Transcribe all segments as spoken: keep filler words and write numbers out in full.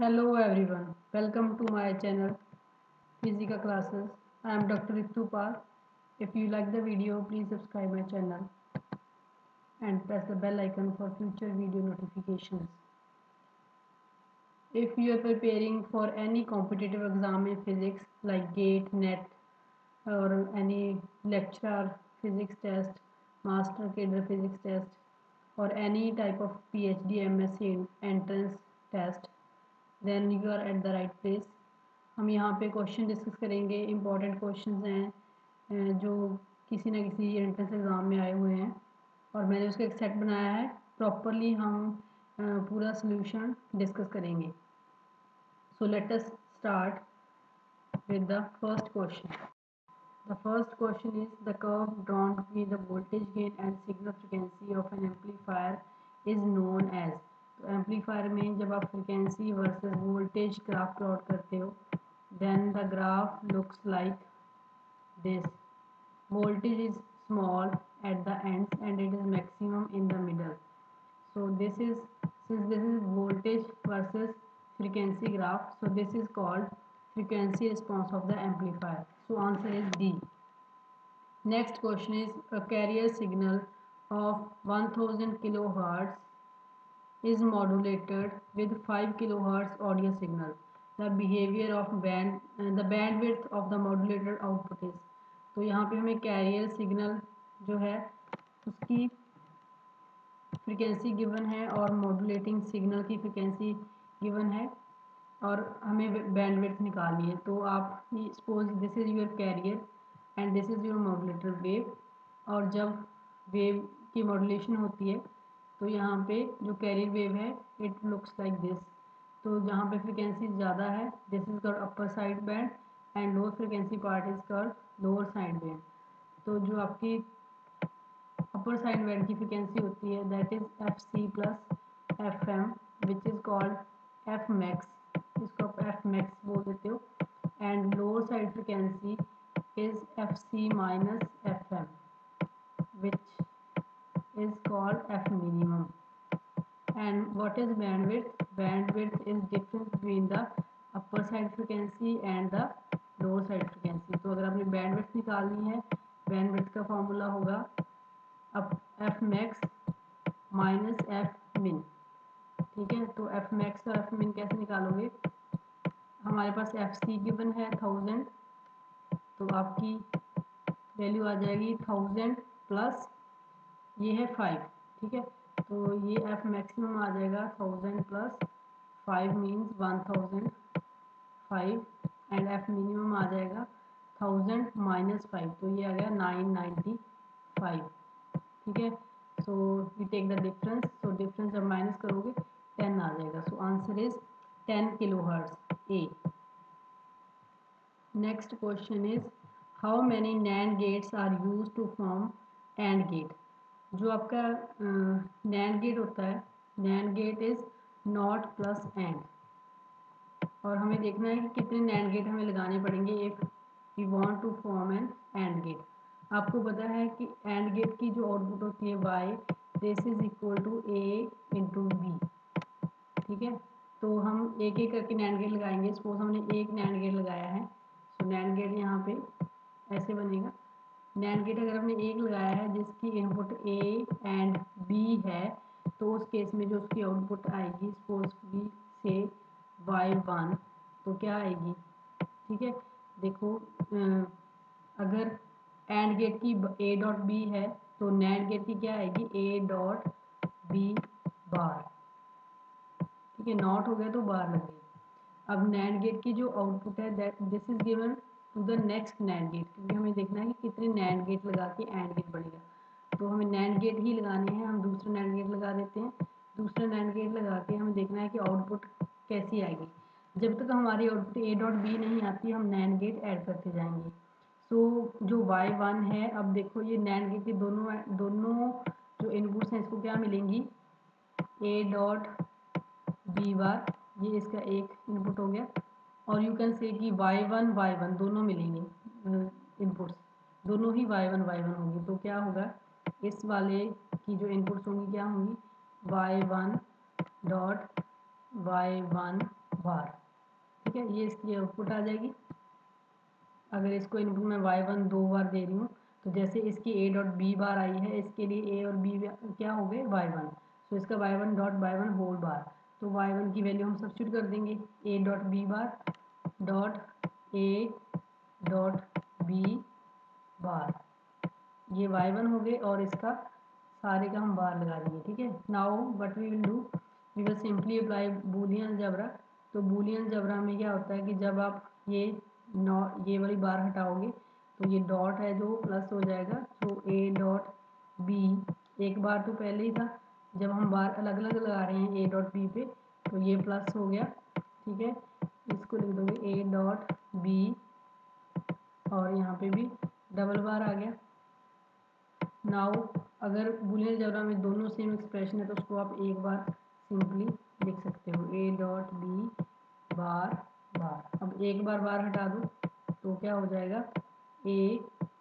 Hello everyone, welcome to my channel Physica Classes. I am Doctor Ritu Pal. If you like the video, please subscribe my channel and press the bell icon for future video notifications. If you are preparing for any competitive exam in physics like GATE, NET or any lecturer physics test, master cadre physics test or any type of PhD, M S c entrance test, then you are at the right place. हम यहाँ पे question discuss करेंगे, important questions हैं जो किसी ना किसी entrance exam में आए हुए हैं और मैंने उसका एक सेट बनाया है। प्रॉपरली हम पूरा सोल्यूशन डिस्कस करेंगे। So let us start with the first question. The first question is the curve drawn between the voltage gain and signal frequency of an amplifier is known as। तो amplifier में जब आप frequency versus voltage graph plot करते हो then the graph looks like this. voltage is small at the ends and it is maximum in the middle. So this is, since this is voltage versus frequency graph, so this is called frequency response of the amplifier. So answer is D. Next question is a carrier signal of one thousand kilohertz is modulated with five kilohertz audio signal. The behavior of band uh, the bandwidth of the modulated output is। तो यहाँ पे हमें carrier signal जो है उसकी frequency given है और modulating signal की फ्रिक्वेंसी गिवन है और हमें बैंडविड्थ निकालनी है। तो आप suppose this is your carrier and this is your modulator wave, और जब वेव की मॉड्यूलेशन होती है तो यहाँ पे जो कैरियर वेव है इट लुक्स लाइक दिस। तो जहाँ पे फ्रिक्वेंसी ज़्यादा है this is called upper side band and lower frequency part is called lower side band. तो जो आपकी अपर साइड बैंड की फ्रिक्वेंसी होती है that is F C plus F M which is called F max, इसको आप F max बोल देते हो। And lower side frequency is F C minus F M which is called F minimum. And what is bandwidth? Bandwidth is difference between the upper side frequency and the lower side frequency। तो अगर आपने bandwidth निकालनी है bandwidth का formula होगा अब F max minus F min। ठीक है, तो F max और F min कैसे निकालोगे? हमारे पास F C गिवन है थाउजेंड, तो आपकी वैल्यू आ जाएगी थाउजेंड प्लस ये है फाइव। ठीक है, तो ये एफ मैक्सिमम आ जाएगा thousand plus five means one thousand five and F minimum आ जाएगा थाउजेंड माइनस फाइव, तो ये आ गया नाइन नाइन्टी फाइव। ठीक है, so you take the difference, so difference जब माइनस करोगे टेन आ जाएगा। So answer is ten kilo hertz A. Next question is how many NAND gates are used to form AND gate. जो आपका NAND gate होता है NAND gate is NOT plus AND, और हमें देखना है कि कितने नैंड गेट हमें लगाने पड़ेंगे if we want to form an AND gate. आपको पता है कि एंड गेट की जो आउटपुट होती है Y this is equal to A into B. ठीक है, तो हम एक एक करके नैंड गेट लगाएंगे। सपोज हमने एक नैंड गेट लगाया है, सो नैंड गेट यहाँ पे ऐसे बनेगा। नैंड गेट अगर हमने एक लगाया है जिसकी इनपुट ए एंड बी है तो उस केस में जो उसकी आउटपुट आएगी सपोज बी से वाई वन, तो क्या आएगी? ठीक है, देखो अगर एंड गेट की ए डॉट बी है तो नैंड गेट की क्या आएगी? A dot B bar. ठीक है, नॉट हो गया तो बार लग गई। अब नैंड गेट की जो आउटपुट है that this is given to the next NAND gate, क्योंकि हमें देखना है कि कितने नैंड गेट लगा के एंड गेट बनेगा। तो हमें नैंड गेट ही लगाने हैं, हम दूसरा नैंड गेट लगा देते हैं। दूसरा नैंड गेट लगा के हमें देखना है कि आउटपुट कैसी आएगी। जब तक हमारी आउटपुट ए डॉट बी नहीं आती हम नैंड गेट ऐड करते जाएंगे। सो so, जो वाई वन है, अब देखो ये नैंड गेट के दोनों दोनों जो इनपुट्स हैं इसको क्या मिलेंगी? ए डॉट बी बार, ये इसका एक इनपुट हो गया, और यू कैन से कि वाई वन वाई वन दोनों मिलेंगे इनपुट्स, दोनों ही वाई वन वाई वन होंगी। तो क्या होगा? इस वाले की जो इनपुट्स होंगी क्या होंगी? Y one dot Y one bar. ठीक है, ये इसकी आउटपुट आ जाएगी। अगर इसको इनपुट में वाई वन दो बार दे रही हूँ तो जैसे इसकी ए डॉट बी बार आई है, इसके लिए ए और बी क्या हो गए वाई वन, तो इसका Y one dot Y one whole bar, तो वाई वन की वैल्यू हम सब्स्टिट्यूट कर देंगे A dot B bar dot A dot B bar, ये वाई वन हो गए और इसका सारे का हम बार लगा देंगे। ठीक है, now what we will do, we will simply apply Boolean algebra. तो बूलियन अलजेब्रा में क्या होता है कि जब आप ये नॉ ये वाली बार हटाओगे तो ये डॉट है जो प्लस हो जाएगा, तो ए डॉट बी, एक बार तो पहले ही था, जब हम बार अलग अलग लगा रहे हैं ए डॉट बी पे तो ये प्लस हो गया। ठीक है, इसको लिख दोगे ए डॉट बी और यहाँ पे भी डबल बार आ गया। नाउ अगर बूलियन अलजेब्रा में दोनों सेम एक्सप्रेशन है तो उसको आप एक बार सिंपली लिख सकते हो ए डॉट बी बार बार। अब एक बार बार हटा दो तो क्या हो जाएगा A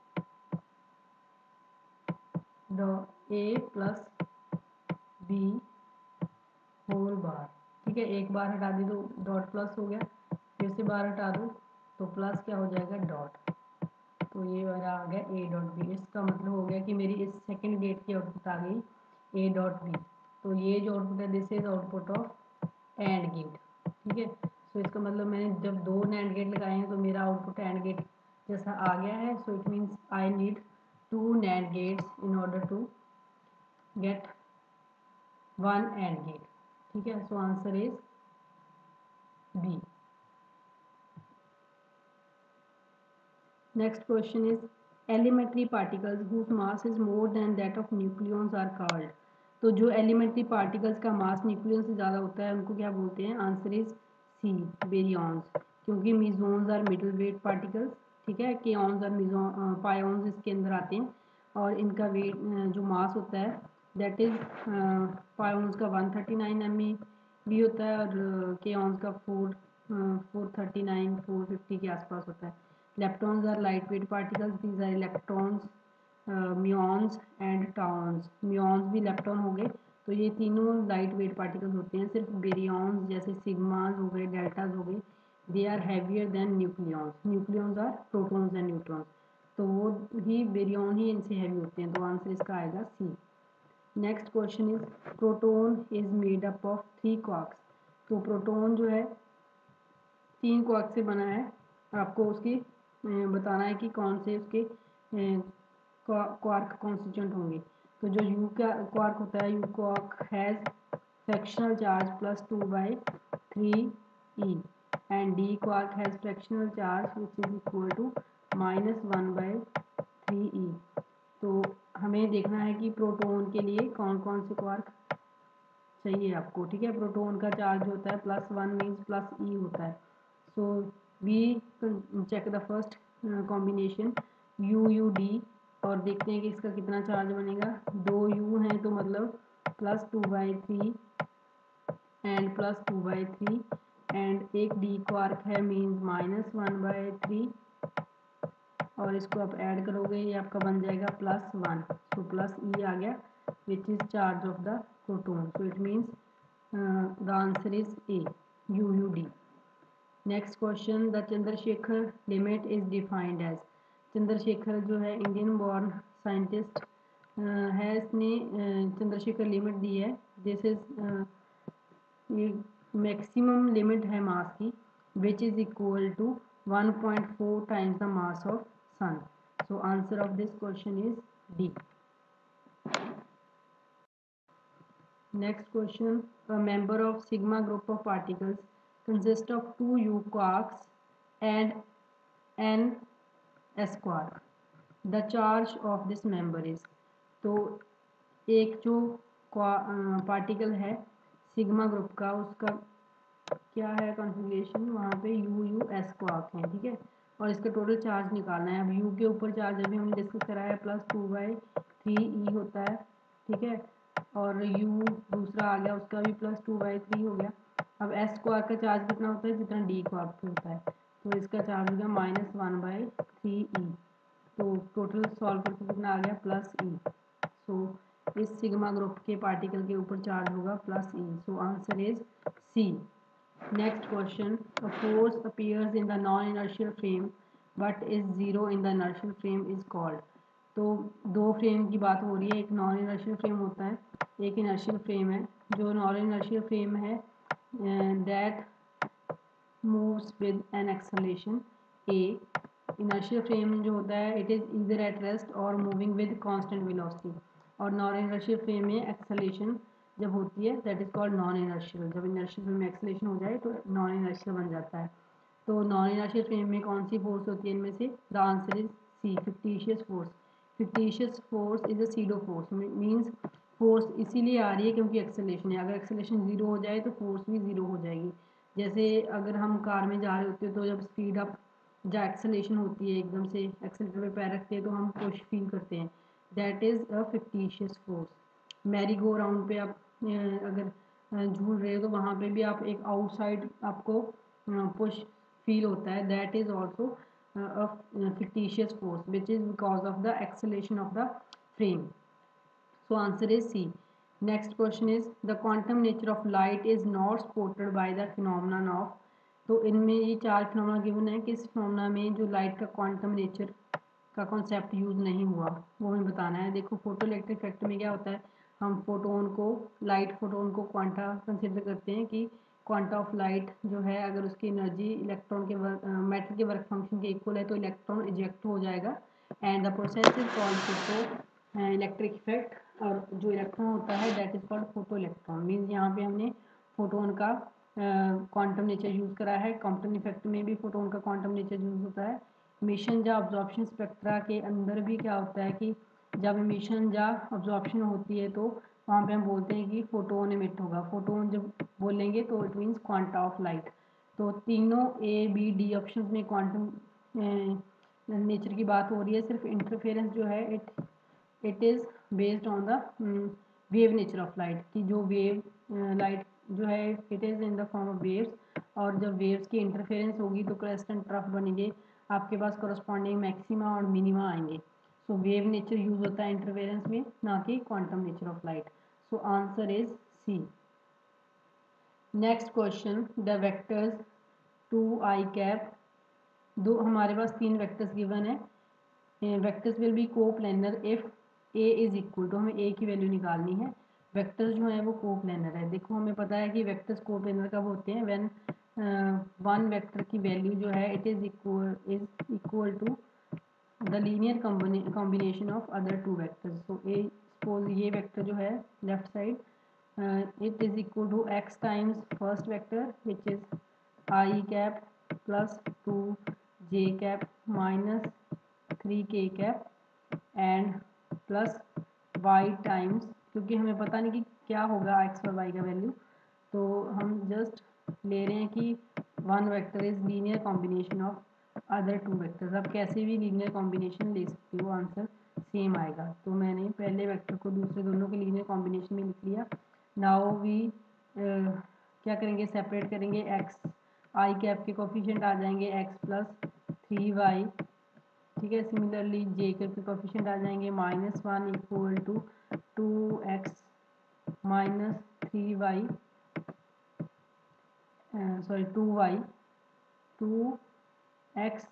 dot A plus B whole bar. ठीक है, एक बार हटा दी तो डॉट प्लस हो गया, फिर से बार हटा दो तो प्लस क्या हो जाएगा डॉट, तो ये वाला आ गया ए डॉट बी। इसका मतलब हो गया कि मेरी इस सेकंड गेट की आउटपुट आ गई ए डॉट बी। तो ये जो आउटपुट है this is output of AND gate. ठीक है, सो इसका मतलब मैंने जब दो नैंड गेट लगाए हैं तो मेरा आउटपुट एंड गेट जैसा आ गया है। So it means I need two NAND gates in order to get one AND gate. ठीक है, so answer is B. Next question is elementary particles whose mass is more than that of nucleons are called। तो जो elementary particles का mass nucleon से ज़्यादा होता है उनको क्या बोलते हैं? आंसर इज सी, बेरियॉन्स, क्योंकि mesons are middle weight particles. ठीक है, केऑन्स और मीजोन पायोन्स इसके अंदर आते हैं और इनका वेट जो मास होता है दैट इज पायोन्स का one thirty nine M E भी होता है और केऑन्स का four four thirty nine four fifty के आसपास होता है। Leptons are lightweight particles. These are electrons, uh, muons and tauns। muons भी lepton हो गए, तो ये तीनों लाइट वेट पार्टिकल्स होते हैं। सिर्फ बेरियॉन्स जैसे सिग्मास हो गए, डेल्टाज हो गए, they are heavier than nucleons. Nucleons are protons and neutrons, तो वो ही बेरियॉन ही इनसे हैवी होते हैं, तो आंसर इसका आएगा C. Next question is proton is made up of three quarks. तो प्रोटोन जो है तीन क्वार्क से बना है, आपको उसकी बताना है कि कौन से उसके क्वार्क कॉन्स्टिट्यूएंट होंगे। तो जो यू का क्वार्क होता है, U quark has fractional charge plus two by three E and D quark has fractional charge which is equal to minus one by three E. तो हमें देखना है कि प्रोटोन के लिए कौन कौन से क्वार्क चाहिए आपको। ठीक है, प्रोटोन का चार्ज होता है plus one means plus E होता है। So we check the first combination U U D और देखते हैं कि इसका कितना चार्ज बनेगा। दो यू हैं तो मतलब plus two by three and plus two by three and एक डी क्वार्क है means minus one by three और इसको आप ऐड करोगे ये आपका बन जाएगा plus one. So plus E आ गया which is charge of the proton. So it means the answer is A, U U D. Next question, the Chandrasekhar limit is defined as. Chandrasekhar जो है इंडियन बॉर्न साइंटिस्ट है, इसने Chandrashekhar limit दी है। This is ये maximum limit है mass की which is equal to one point four times the mass of sun. So answer of this question is D. Next question, a member of sigma group of particles consist of two u quarks and n s quark. The charge of this member is। तो एक जो particle है sigma group का उसका क्या है configuration, वहाँ पे यू यू एस क्वार्क है। ठीक है, और इसका टोटल चार्ज निकालना है। अब यू के ऊपर चार्ज अभी हमने डिस्कस करा है plus two by three E होता है। ठीक है, और यू दूसरा आ गया उसका भी प्लस टू बाई थ्री हो गया। अब एस क्वार्क का चार्ज कितना होता है जितना डी क्वार्क पे होता है, तो इसका चार्ज हो गया minus one by three E. तो टोटल सॉल्व करके कितना आ गया प्लस ई। सो इस सिग्मा ग्रुप के पार्टिकल के ऊपर चार्ज होगा plus E. So answer is C. Next question, a force appears in the non-inertial frame but is zero in the inertial frame is called. तो दो फ्रेम की बात हो रही है, एक नॉन इनर्शियल फ्रेम होता है, एक इनर्शियल फ्रेम है. जो नॉन इनर्शियल फ्रेम है that moves with an acceleration A. Inertial frame जो होता है it is either at rest और मूविंग विद कांस्टेंट वेलोसिटी. और नॉन इनर्शियल फ्रेम में एक्सेलरेशन जब होती है that is called non inertial. जब इनर्शियल फ्रेम में एक्सेलरेशन हो जाए तो नॉन इनर्शियल बन जाता है. तो नॉन इनर्शियल फ्रेम में कौन सी फोर्स होती है इनमें से? The answer is C, fictitious force. Fictitious force is a pseudo force. Means force इसीलिए आ रही है क्योंकि एक्सेलरेशन है. अगर एक्सेलरेशन ज़ीरो हो जाए तो फोर्स भी ज़ीरो हो जाएगी. जैसे अगर हम कार में जा रहे होते हैं तो जब स्पीड अप जहाँ एक्सेलरेशन होती है एकदम से एक्सेलेटर पे पैर रखते हैं तो हम पुश फील करते हैं. That is a fictitious force. Merry go round पे आप अगर झूल रहे हो तो वहाँ पे भी आप एक आउटसाइड आपको पुश फील होता है. That is also a fictitious force which is because of the acceleration of the frame. So answer is C. Next question is the quantum nature of light is not supported by the phenomenon of. तो इनमें ये चार phenomena given है कि इस phenomena में जो light का क्वांटम नेचर का कॉन्सेप्ट यूज़ नहीं हुआ वो हमें बताना है. देखो फोटो इलेक्ट्रिक इफेक्ट में क्या होता है, हम फोटोन को लाइट फोटोन को क्वांटा कंसिडर करते हैं कि क्वांटा ऑफ लाइट जो है अगर उसकी एनर्जी इलेक्ट्रॉन के वर्क मैटर के वर्क फंक्शन के इक्वल है तो इलेक्ट्रॉन इजेक्ट हो जाएगा. And the process is called photo electric effect. और जो इलेक्ट्रॉन होता है that is called photo electron. Means यहाँ पे हमने फोटोन का क्वांटम नेचर यूज़ करा है. क्वांटम इफेक्ट में भी फोटोन का क्वांटम नेचर यूज़ होता है. इमिशन या अब्जॉर्प्शन स्पेक्ट्रा के अंदर भी क्या होता है कि जब इमिशन या अब्जॉर्प्शन होती है तो वहाँ पे हम बोलते हैं कि फोटोन इमिट होगा. फोटोन जब बोलेंगे तो it means quanta of light. तो तीनों ए बी डी ऑप्शन में क्वांटम नेचर की बात हो रही है. सिर्फ इंटरफेरेंस जो है it it is based on the wave nature of light कि जो वेव लाइट जो है it is in the form of waves. और जब वेव्स की इंटरफेरेंस होगी तो क्रेस्ट एंड ट्रफ बनेंगे, आपके पास करस्पॉन्डिंग मैक्सिमा और मिनिमा आएंगे. सो वेव नेचर यूज़ होता है इंटरफेरेंस में, ना कि quantum nature of light. So answer is C. Next question, the vectors two I cap. दो हमारे पास तीन वेक्टर्स गिवन है. Vectors will be coplanar if A is equal to, हमें ए की वैल्यू निकालनी है. वेक्टर्स जो है वो को प्लेनर है. देखो हमें पता है कि वेक्टर्स को प्लेनर कब होते हैं, व्हेन वन वेक्टर की वैल्यू जो है it is equal is equal to the linear combination of other two vectors. So A suppose ये वेक्टर जो है left side it is equal to X times first vector which is I cap plus two J cap minus three K cap and plus Y times, क्योंकि हमें पता नहीं कि क्या होगा एक्स और वाई का वैल्यू, तो हम जस्ट ले रहे हैं कि one vector is linear combination of other two vectors. आप कैसे भी लीनियर कॉम्बिनेशन ले सकते हो, आंसर सेम आएगा. तो मैंने पहले वेक्टर को दूसरे दोनों के लीनियर कॉम्बिनेशन में लिख लिया. नाउ वी क्या करेंगे, सेपरेट करेंगे. एक्स आई कैप के कोफिशिएंट आ जाएंगे एक्स प्लस थ्री वाई. ठीक है. सिमिलरली जे कैप के कोफिशिएंट आ जाएंगे minus one equal to two X minus three Y sorry two Y two X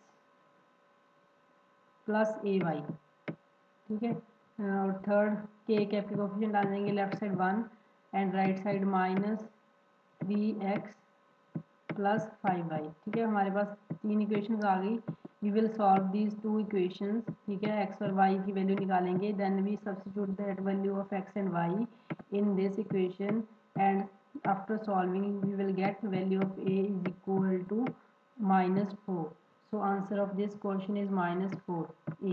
plus A Y. ठीक है. और थर्ड के कैप के कोफिशिएंट आ जाएंगे left side one and right side minus three X plus five Y. ठीक है. हमारे पास तीन इक्वेशंस आ गई. We will solve these two equations. ठीक है. एक्स और वाई की वैल्यू निकालेंगे. Then we substitute that value of X and Y in this equation and after solving we will get value of a is equal to minus four. So answer of this question is minus four, A.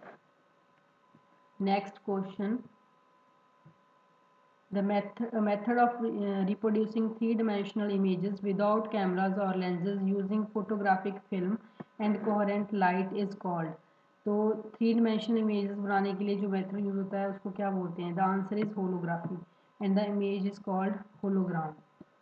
Next question, the method uh, method of uh, reproducing three dimensional images without cameras or lenses using photographic film and coherent light is called. तो three dimensional images बनाने के लिए जो method use होता है उसको क्या बोलते हैं? The answer is holography and the image is called hologram.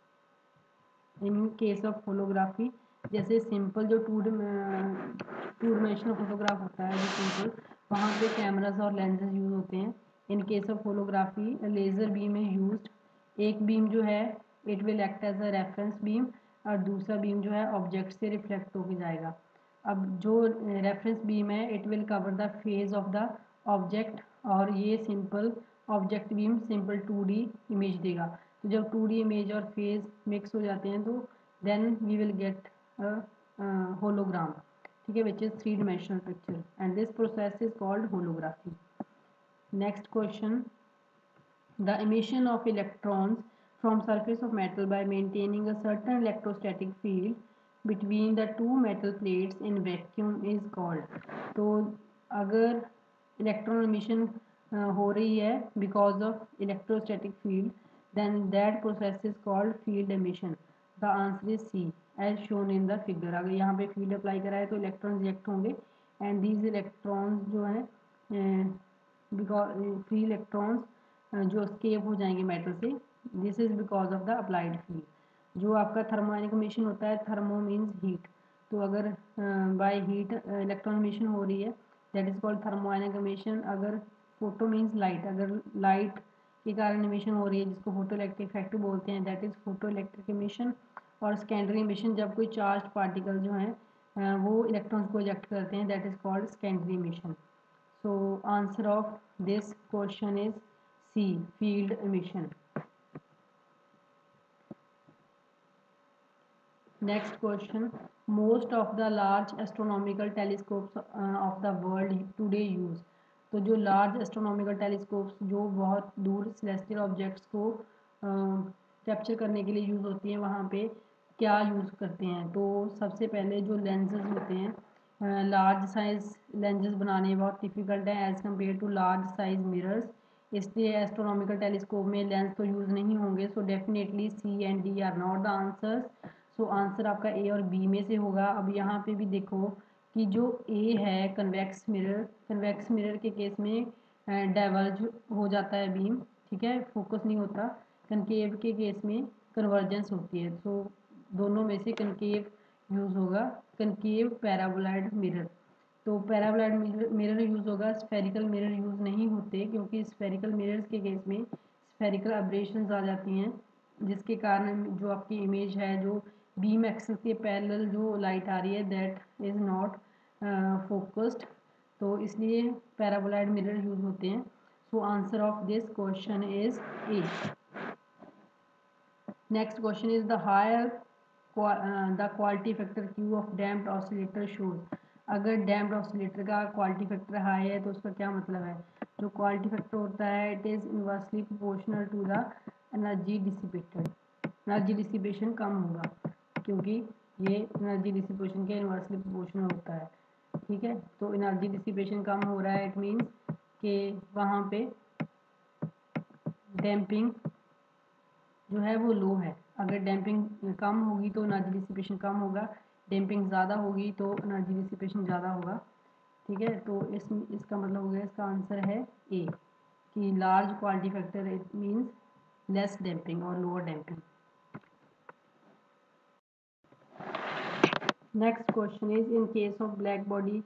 In case of holography जैसे सिंपल जो टू टू डिमेंशनल फोटोग्राफ होता है जो सिंपल, वहाँ पे कैमरास और लेंसेज यूज होते हैं. In case of holography laser beam है यूज्ड. एक बीम जो है it will act as a reference beam. और दूसरा बीम जो है ऑब्जेक्ट से रिफ्लेक्ट होकर जाएगा। अब जो रेफरेंस बीम है it will cover the phase of the object, और ये simple object beam simple two D image देगा। तो जब टू डी इमेज और फेज मिक्स हो जाते हैं तो then we will get a hologram, ठीक है, which is three dimensional picture, and this process is called holography. Next question, the emission of electrons from surface of metal by maintaining a certain electrostatic field between the two metal plates in vacuum is called। तो अगर electron emission हो रही है because of electrostatic field, then that process is called field emission। the answer is C as shown in the figure। अगर यहाँ पे field apply करा है तो इलेक्ट्रॉन रिजेक्ट होंगे, एंड these electrons जो है बिकॉज फ्री इलेक्ट्रॉन्स जो स्केप हो जाएंगे मेटल से, this is because of the applied field. जो आपका थर्मोआयनिक एमिशन होता है, थर्मो मीन्स हीट, तो अगर बाय हीट इलेक्ट्रॉन एमिशन हो रही है that is called thermionic emission. अगर फोटो मीन्स लाइट, अगर लाइट के कारण एमिशन हो रही है जिसको फोटो इलेक्ट्रिक इफेक्ट बोलते हैं, that is photo electric emission. और सेकेंडरी एमिशन जब कोई चार्ज पार्टिकल जो है वो इलेक्ट्रॉन्स को इजेक्ट करते हैं, that is called secondary emission. So answer of this question is C, field emission। Next question, most of the large astronomical telescopes uh, of the world today use। तो जो large astronomical telescopes जो बहुत दूर celestial objects को capture uh, करने के लिए use होती हैं, वहाँ पे क्या यूज़ करते हैं? तो सबसे पहले जो लेंसेज होते हैं, लार्ज साइज लेंसेज बनाने बहुत डिफ़िकल्ट है as compare to large size mirrors, इसलिए एस्ट्रोनॉमिकल टेलीस्कोप में लेंस तो यूज़ नहीं होंगे। So definitely C and D are not the answers. So answer आपका ए और बी में से होगा। अब यहाँ पे भी देखो कि जो ए है कन्वेक्स मिरर, कन्वेक्स मिरर के केस में डाइवर्ज हो जाता है बीम, ठीक है, फोकस नहीं होता। कनकेव के केस में कन्वर्जेंस होती है। सो दोनों में से कनकेव यूज़ होगा, कनकेव पैराबोलॉइड मिरर। तो पैराबोलॉइड मिरर यूज़ होगा, स्फेरिकल मिरर यूज़ नहीं होते, क्योंकि स्फेरिकल मिरर्स के केस में स्फेरिकल अब्रेशंस आ जाती हैं, जिसके कारण जो आपकी इमेज है, जो बीम एक्सिस के पैरेलल जो लाइट आ रही है, दैट इज़ नॉट फोकस्ड, तो इसलिए पैराबोलॉइड मिरर यूज़ होते हैं। So answer of this question is A. Next question is the higher the quality factor Q of damped oscillator shows. अगर डैम्प्ड ऑसिलेटर का क्वालिटी फैक्टर हाई है तो उसका क्या मतलब है? जो क्वालिटी फैक्टर होता है it is inversely proportional to the energy dissipated. Energy dissipation कम होगा, क्योंकि ये एनर्जी डिसिपेशन के इनवर्सली प्रोपोर्शनल होता है, ठीक है। तो एनर्जी डिसिपेशन कम हो रहा है, इट मीन्स कि वहाँ पे डैम्पिंग जो है वो लो है। अगर डैम्पिंग कम होगी तो एनर्जी डिसिपेशन कम होगा, डैम्पिंग ज़्यादा होगी तो एनर्जी डिसिपेशन ज़्यादा होगा, ठीक है। तो इस इसका मतलब हो गया, इसका आंसर है ए कि large quality factor it means less damping और lower damping. Next question is in case of black body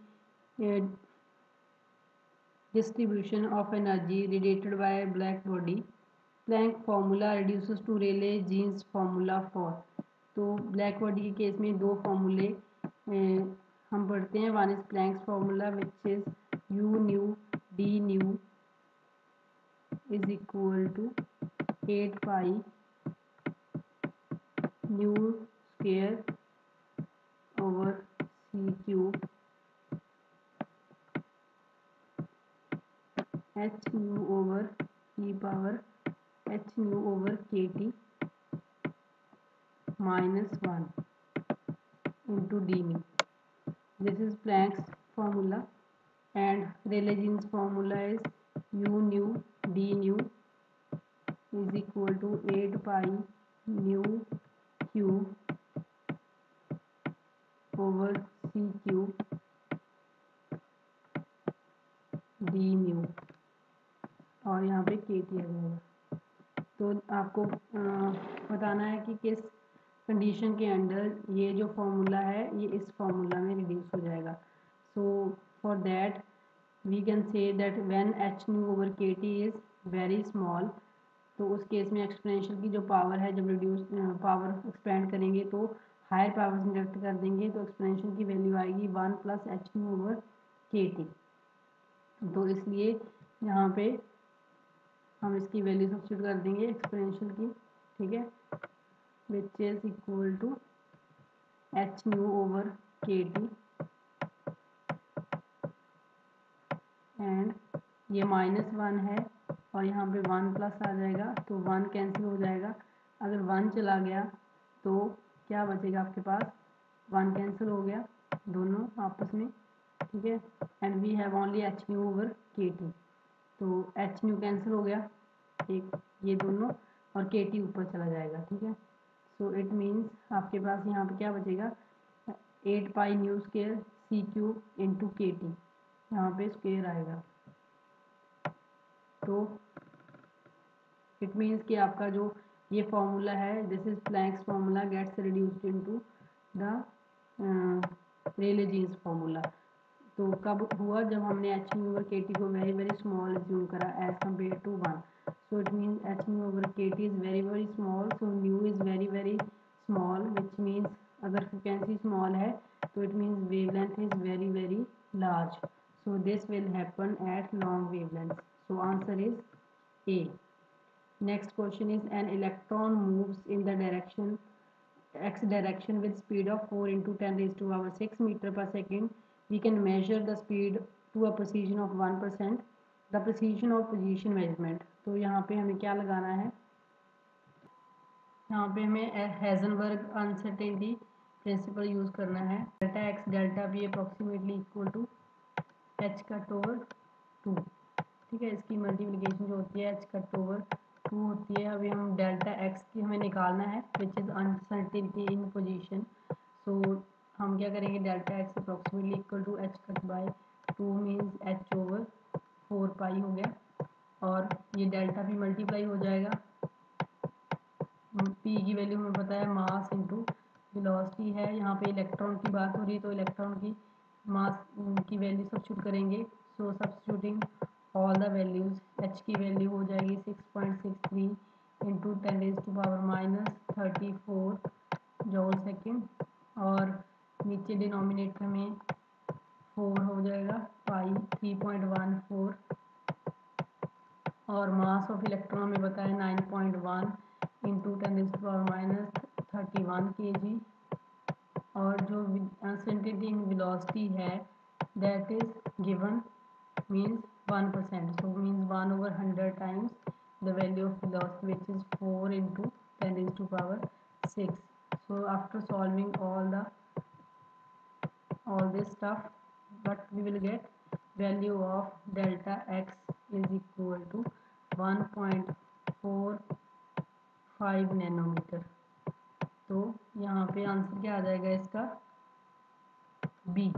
distribution of energy radiated by a black body, Planck formula reduces to Rayleigh Jeans formula for। तो black body के case में दो फॉर्मूले हम पढ़ते हैं। One is Planck's formula which is U nu D nu is equal to eight pi nu square over C cube H nu over E power H nu over के T minus one into D nu. This is Planck's formula and Rayleigh Jeans formula is u nu d nu is equal to eight pi nu cube over c cube d nu, और यहाँ पे के T आ जाएगा। तो आपको आ, बताना है कि किस कंडीशन के अंडर ये जो फॉर्मूला है ये इस फॉर्मूला में रिड्यूस हो जाएगा। So for that we can say that when H nu over के टी इज़ वेरी स्मॉल, तो उस केस में एक्सपोनेंशियल की जो पावर है जब रिड्यूस पावर एक्सपेंड करेंगे तो हायर पावर से इंडक्ट कर देंगे तो एक्सपोनेंशियल की वैल्यू आएगी one plus H nu over के टी। तो इसलिए यहाँ पे हम इसकी वैल्यू सब्स्टिट्यूट कर देंगे एक्सपोनेंशियल की, ठीक है, which is equal to H nu over के टी एंड ये माइनस वन है और यहाँ पे वन प्लस आ जाएगा तो वन कैंसिल हो जाएगा। अगर वन चला गया तो क्या बचेगा आपके पास, वन कैंसिल हो गया दोनों आपस में, ठीक है, and we have only H nu over के टी। तो एच न्यू कैंसिल हो गया एक ये दोनों और के टी ऊपर चला जाएगा, ठीक है। सो इट मीन्स आपके पास यहाँ पे क्या बचेगा, eight pi nu square C cube into K T, यहाँ पे स्क्वेयर आएगा। तो इट मीन्स कि आपका जो ये फॉर्मूला है this is Planck's formula gets reduced into the Rayleigh Jeans formula. तो कब हुआ, जब हमने एच न्यू ओवर के टी को वेरी वेरी स्मॉल एज्यूम करा as compare to one. So it means h nu over के T is very very small, so nu is very very small which means अगर frequency small है तो it means wavelength is very very large. So this will happen at long wavelength. So answer is A. Next question is an electron moves in the direction x direction with speed of four into ten raised to power six meter per second. We can measure the speed to a precision of one percent. The precision of position measurement. तो यहाँ पे हमें क्या लगाना है, यहाँ पे हमें हेजनबर्ग अनसर्टेनिटी प्रिंसिपल यूज़ करना है। Delta x delta B approximately equal to h cut over two, ठीक है। इसकी मल्टीप्लिकेशन जो होती है एच कट ओवर टू होती है। अभी हम डेल्टा एक्स की हमें निकालना है which is uncertainty in position. So हम क्या करेंगे, delta x approximately equal to h cut by two means h over four pi हो गया और ये डेल्टा भी मल्टीप्लाई हो जाएगा। पी की वैल्यू हमें पता है मास इंटू वेलोसिटी है, यहाँ पे इलेक्ट्रॉन की बात हो रही है तो इलेक्ट्रॉन की मास की वैल्यू सब्स्टिट्यूट करेंगे। So substituting all the values h की वैल्यू हो जाएगी six point six three into ten raise to power minus thirty four joule second और नीचे डिनोमिनेटर में फोर हो जाएगा pi three point one four और मास ऑफ इलेक्ट्रॉन में बताया nine point one into ten raise to power minus thirty one K G और जो अनसर्टेनिटी इन वेलोसिटी है that is given means one percent, so means one over one hundred times the value of velocity which is four into ten raised to power six. So after solving all the all this stuff but we will get value of delta x is equal to one point four five nanometer। तो यहाँ पे answer क्या आ जाएगा इसका, B.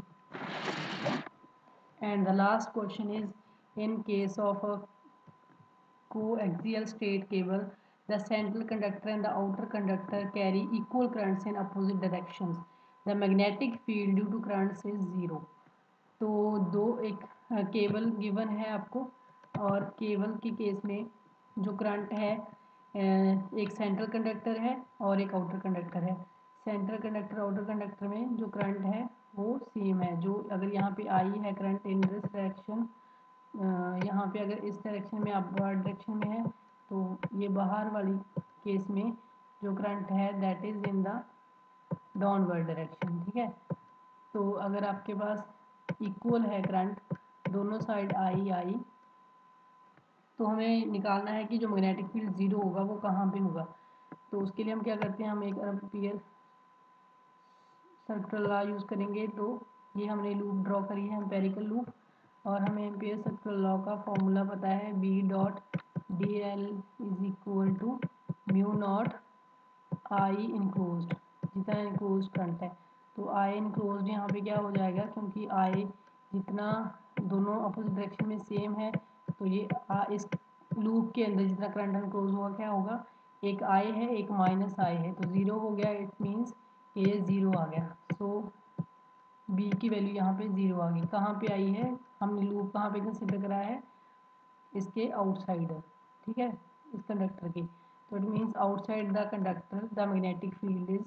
And the last question is, in case of a coaxial straight cable, the central conductor and the outer conductor carry equal currents in opposite directions. The magnetic field due to currents is zero. तो दो एक cable given है आपको और cable के case में जो current है एक सेंट्रल कंडक्टर है और एक आउटर कंडक्टर है। सेंट्रल कंडक्टर आउटर कंडक्टर में जो करंट है वो सेम है। जो अगर यहाँ पे आई है करंट इन दिस डायरेक्शन, यहाँ पे अगर इस डायरेक्शन में अपवर्ड डायरेक्शन में है तो ये बाहर वाली केस में जो करंट है that is in the downward direction, ठीक है। तो अगर आपके पास इक्वल है करंट दोनों साइड आई आई तो हमें निकालना है कि जो मैग्नेटिक फील्ड ज़ीरो होगा वो कहाँ पे होगा। तो उसके लिए हम क्या करते हैं, हम एक एम्पियर सर्कुलर लॉ यूज़ करेंगे। तो ये हमने लूप ड्रॉ करी है एम्पेरिकल लूप और हमें एम्पियर सर्कुलर लॉ का फॉर्मूला पता है B dot d l is equal to mu naught I enclosed, जितना इनक्लोज करंट है। तो आई इनक्लोज्ड यहाँ पे क्या हो जाएगा, क्योंकि आई जितना दोनों अपोजिट डायरेक्शन में सेम है तो ये आ, इस लूप के अंदर जितना करंट इनक्लोज होगा क्या होगा, एक आई है एक माइनस आई है तो ज़ीरो हो गया। इट मीन्स ये ज़ीरो आ गया। सो बी की वैल्यू यहाँ पे ज़ीरो आ गई। कहाँ पे आई है, हमने लूप कहाँ पे कंसिडर करा है, इसके आउटसाइड है, ठीक है, इस कंडक्टर के। तो it means outside the conductor the magnetic field is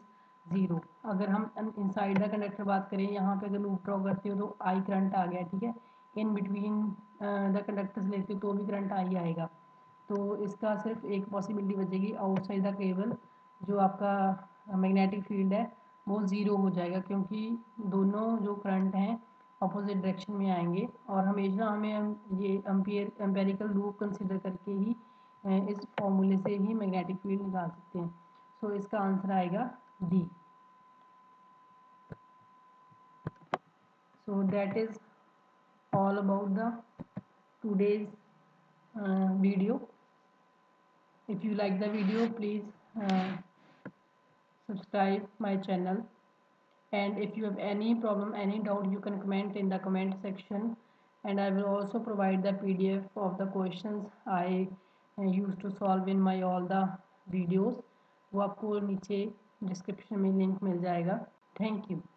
zero. अगर हम इनसाइड द कंडक्टर बात करें, यहाँ पे अगर लूप ड्रॉ करते हो तो आई करंट आ गया, ठीक है। इन बिटवीन द कंडक्टर्स लेते हो तो भी करंट आई आएगा। तो इसका सिर्फ एक पॉसिबिलिटी बचेगी, आउटसाइड द केबल जो आपका मैग्नेटिक फील्ड है वो ज़ीरो हो जाएगा, क्योंकि दोनों जो करंट हैं अपोजिट डायरेक्शन में आएंगे। और हमेशा हमें ये एम्पियर एम्पेरिकल लूप कंसिडर करके ही इस फॉर्मूले से ही मैग्नेटिक फील्ड निकाल सकते हैं। सो so, इसका आंसर आएगा D. So that is all about the today's uh, video. If you like the video, please uh, subscribe my channel, and if you have any problem, any doubt, you can comment in the comment section, and I will also provide the P D F of the questions I uh, used to solve in my all the videos. वो आपको नीचे description में link मिल जाएगा। Thank you.